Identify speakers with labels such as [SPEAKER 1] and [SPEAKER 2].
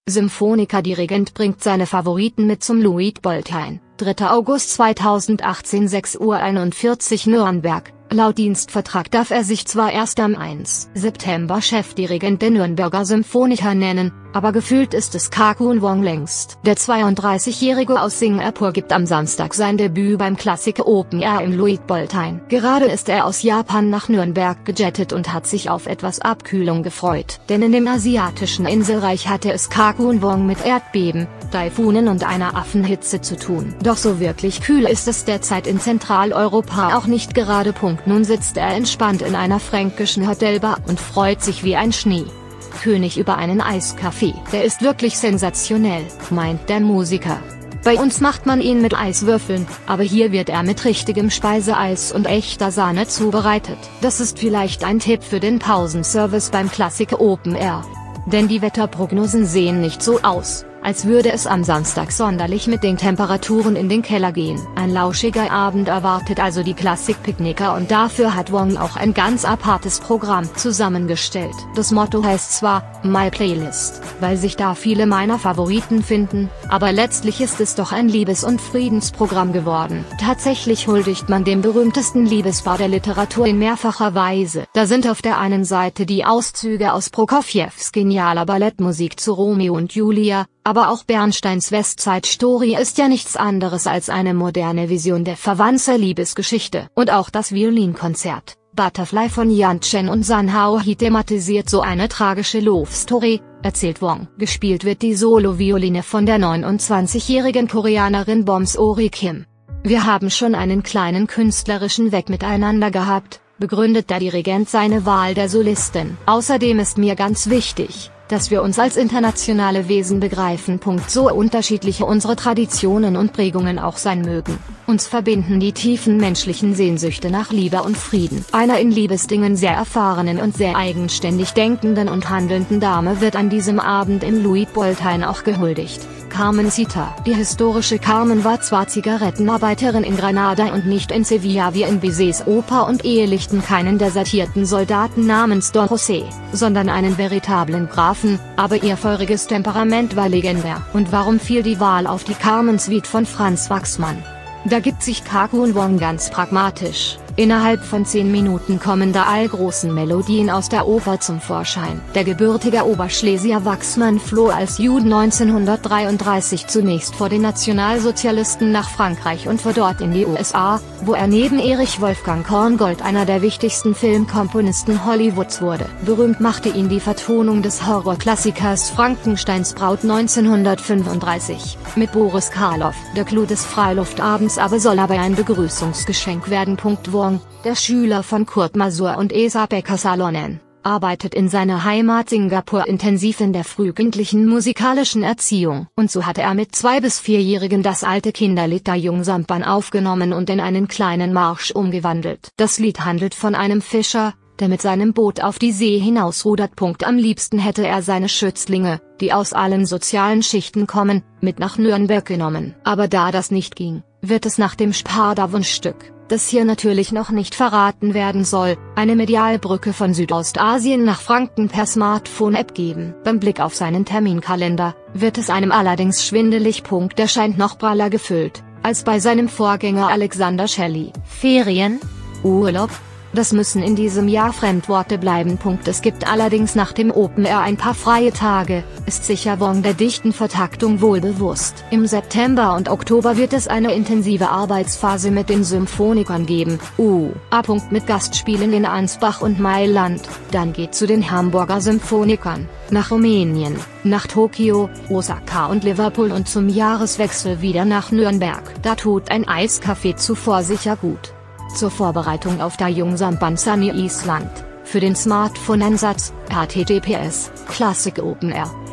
[SPEAKER 1] Symphoniker-Dirigent bringt seine Favoriten mit zum Luitpoldheim. 3. August 2018 6:41 Uhr Nürnberg. Laut Dienstvertrag darf er sich zwar erst am 1. September Chefdirigent der Nürnberger Symphoniker nennen, aber gefühlt ist es Ka-Kun Wong längst. Der 32-Jährige aus Singapur gibt am Samstag sein Debüt beim Classic Open Air im Luitpoldheim. Gerade ist er aus Japan nach Nürnberg gejettet und hat sich auf etwas Abkühlung gefreut. Denn in dem asiatischen Inselreich hatte es Ka-Kun Wong mit Erdbeben, Taifunen und einer Affenhitze zu tun. Doch so wirklich kühl ist es derzeit in Zentraleuropa auch nicht gerade. Nun sitzt er entspannt in einer fränkischen Hotelbar und freut sich wie ein Schneekönig über einen Eiskaffee. Der ist wirklich sensationell, meint der Musiker. Bei uns macht man ihn mit Eiswürfeln, aber hier wird er mit richtigem Speiseeis und echter Sahne zubereitet. Das ist vielleicht ein Tipp für den Pausenservice beim Classic Open Air. Denn die Wetterprognosen sehen nicht so aus, als würde es am Samstag sonderlich mit den Temperaturen in den Keller gehen. Ein lauschiger Abend erwartet also die Klassikpicknicker und dafür hat Wong auch ein ganz apartes Programm zusammengestellt. Das Motto heißt zwar My Playlist, weil sich da viele meiner Favoriten finden, aber letztlich ist es doch ein Liebes- und Friedensprogramm geworden. Tatsächlich huldigt man dem berühmtesten Liebespaar der Literatur in mehrfacher Weise. Da sind auf der einen Seite die Auszüge aus Prokofjews genialer Ballettmusik zu Romeo und Julia, aber auch Bernsteins West Side Story ist ja nichts anderes als eine moderne Vision der Verwandter-Liebesgeschichte. Und auch das Violinkonzert Butterfly von Yan Chen und Sun Hao-hee thematisiert so eine tragische Love Story, erzählt Wong. Gespielt wird die Solo-Violine von der 29-jährigen Koreanerin Boms-ori Kim. Wir haben schon einen kleinen künstlerischen Weg miteinander gehabt, begründet der Dirigent seine Wahl der Solistin. Außerdem ist mir ganz wichtig, dass wir uns als internationale Wesen begreifen. So unterschiedliche unsere Traditionen und Prägungen auch sein mögen, uns verbinden die tiefen menschlichen Sehnsüchte nach Liebe und Frieden. Einer in Liebesdingen sehr erfahrenen und sehr eigenständig denkenden und handelnden Dame wird an diesem Abend im Luitpoldheim auch gehuldigt. Carmen Sita. Die historische Carmen war zwar Zigarettenarbeiterin in Granada und nicht in Sevilla wie in Bizets Oper und ehelichten keinen desertierten Soldaten namens Don José, sondern einen veritablen Grafen, aber ihr feuriges Temperament war legendär. Und warum fiel die Wahl auf die Carmen-Suite von Franz Waxman? Da gibt sich Ka-Kun Wong ganz pragmatisch. Innerhalb von 10 Minuten kommen da all großen Melodien aus der Oper zum Vorschein. Der gebürtige Oberschlesier Waxman floh als Jude 1933 zunächst vor den Nationalsozialisten nach Frankreich und von dort in die USA, wo er neben Erich Wolfgang Korngold einer der wichtigsten Filmkomponisten Hollywoods wurde. Berühmt machte ihn die Vertonung des Horrorklassikers Frankensteins Braut 1935, mit Boris Karloff. Der Clou des Freiluftabends aber soll aber ein Begrüßungsgeschenk werden. Wong, der Schüler von Kurt Masur und Esa Becker-Salonen, arbeitet in seiner Heimat Singapur intensiv in der frühkindlichen musikalischen Erziehung. Und so hatte er mit 2- bis 4-Jährigen das alte Kinderlied Da Jung Sampan aufgenommen und in einen kleinen Marsch umgewandelt. Das Lied handelt von einem Fischer, der mit seinem Boot auf die See hinausrudert. Am liebsten hätte er seine Schützlinge, die aus allen sozialen Schichten kommen, mit nach Nürnberg genommen. Aber da das nicht ging, wird es nach dem Sparda-Wunschstück, das hier natürlich noch nicht verraten werden soll, eine Medialbrücke von Südostasien nach Franken per Smartphone-App geben. Beim Blick auf seinen Terminkalender, wird es einem allerdings schwindelig. Der scheint noch praller gefüllt, als bei seinem Vorgänger Alexander Shelley. Ferien? Urlaub? Das müssen in diesem Jahr Fremdworte bleiben. Es gibt allerdings nach dem Open Air ein paar freie Tage, ist sicher Wong der dichten Vertaktung wohl bewusst. Im September und Oktober wird es eine intensive Arbeitsphase mit den Symphonikern geben, mit Gastspielen in Ansbach und Mailand. Dann geht zu den Hamburger Symphonikern, nach Rumänien, nach Tokio, Osaka und Liverpool und zum Jahreswechsel wieder nach Nürnberg. Da tut ein Eiskaffee zuvor sicher gut. Zur Vorbereitung auf Da Jung Sampan Sunny Island, für den Smartphone-Einsatz, https://classicopenair